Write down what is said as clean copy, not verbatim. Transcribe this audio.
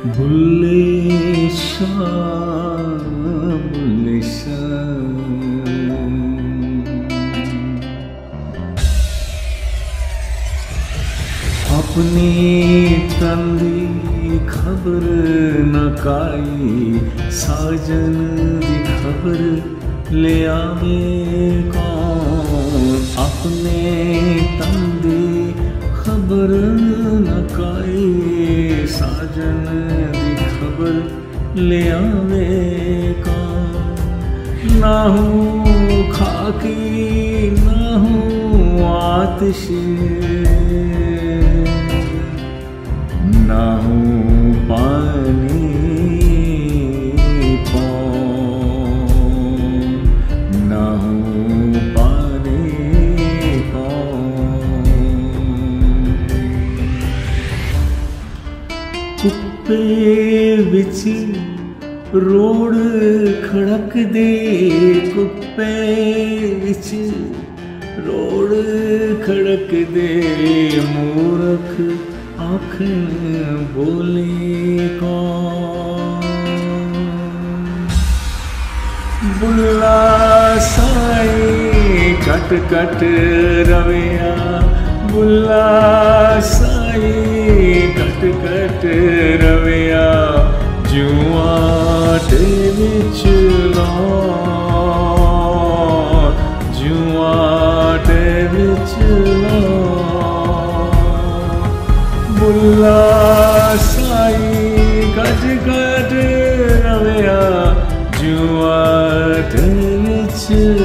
बुल्ले शाह बुल्ले शाह। अपनी तंदी खबर न काई साजन दी खबर ले आवे कौन। अपने तंदी खबर न काई साजन दी खबर ले आवे कौन। ना हूँ खाकी ना हूँ आतिशी ना हूँ पानी कौन ना हूँ पानी कौन। कुप्पे विच रोड खड़क दे कुप्पे विच रोड खड़क दे मूर्ख आँख बोले कौन। बुल्ला साई कट कट रविया बुल्ला साई कट कट रविया जुआ दे विच लौं जुआ दे विच लौं। बुल्ला साई गज गज रविया जुआ दे विच